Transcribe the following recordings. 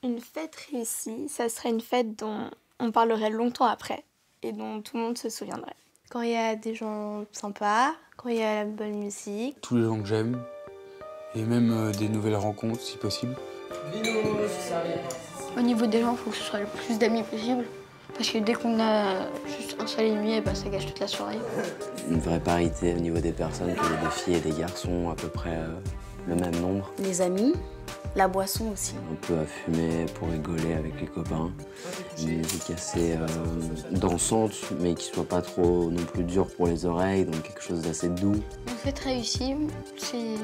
Une fête réussie, ça serait une fête dont on parlerait longtemps après et dont tout le monde se souviendrait. Quand il y a des gens sympas, quand il y a la bonne musique. Tous les gens que j'aime et même des nouvelles rencontres si possible. Au niveau des gens, il faut que ce soit le plus d'amis possible. Parce que dès qu'on a juste un seul ennemi, ça gâche toute la soirée. Une vraie parité au niveau des personnes, que des filles et des garçons, à peu près le même nombre. Les amis, la boisson aussi. Un peu à fumer pour rigoler avec les copains. Une musique assez dansante, mais qui soit pas trop non plus dure pour les oreilles, donc quelque chose d'assez doux. Une fête réussie, c'est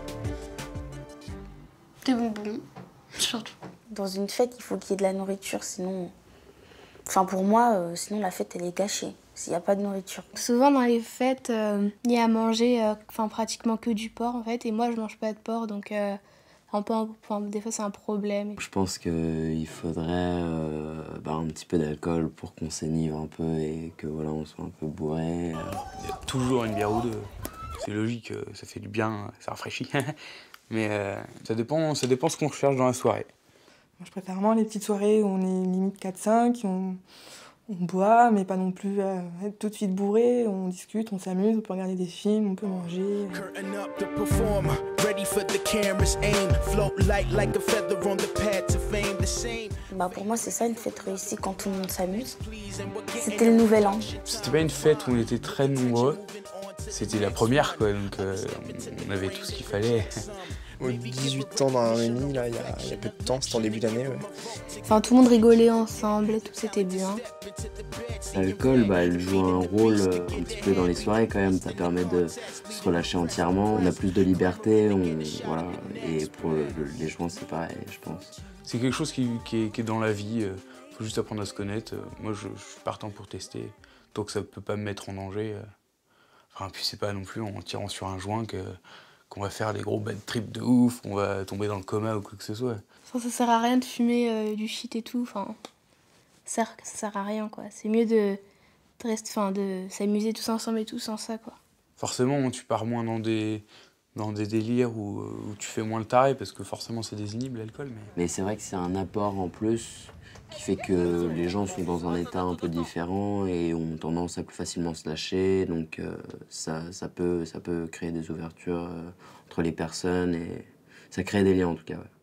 des bonbons, surtout. Dans une fête, il faut qu'il y ait de la nourriture, sinon... Enfin, pour moi, sinon la fête, elle est gâchée, s'il n'y a pas de nourriture. Souvent, dans les fêtes, il y a à manger pratiquement que du porc, en fait. Et moi, je mange pas de porc, donc des fois, c'est un problème. Je pense qu'il faudrait un petit peu d'alcool pour qu'on s'énive un peu et que voilà, on soit un peu bourré. Il y a toujours une bière ou deux. C'est logique, ça fait du bien, ça rafraîchit. Mais ça dépend ce qu'on recherche dans la soirée. Moi, je préfère vraiment les petites soirées où on est limite 4-5, on boit, mais pas non plus être tout de suite bourré, on discute, on s'amuse, on peut regarder des films, on peut manger. Pour moi, c'est ça une fête réussie, quand tout le monde s'amuse. C'était le nouvel an. C'était pas une fête où on était très nombreux, c'était la première, quoi, donc on avait tout ce qu'il fallait. 18 ans dans un réuni, là, il y a peu de temps, c'était en début d'année. Ouais. Enfin, tout le monde rigolait ensemble et tout, c'était bien. L'alcool, elle joue un rôle un petit peu dans les soirées quand même. Ça permet de se relâcher entièrement. On a plus de liberté, voilà. Et pour les joints, c'est pareil, je pense. C'est quelque chose qui est dans la vie. Faut juste apprendre à se connaître. Moi, je suis partant pour tester. Tant que ça peut pas me mettre en danger. Enfin, puis c'est pas non plus en tirant sur un joint qu'on va faire des gros bad trips de ouf, qu'on va tomber dans le coma ou quoi que ce soit. Enfin, ça sert à rien de fumer du shit et tout. Enfin, ça sert à rien, quoi. C'est mieux de s'amuser tous ensemble et tout sans ça, quoi. Forcément, tu pars moins dans des délires où tu fais moins le taré, parce que forcément c'est désinhibe l'alcool. Mais c'est vrai que c'est un apport en plus qui fait que les gens sont dans un état un peu différent et ont tendance à plus facilement se lâcher. Donc ça peut créer des ouvertures entre les personnes et ça crée des liens en tout cas. Ouais.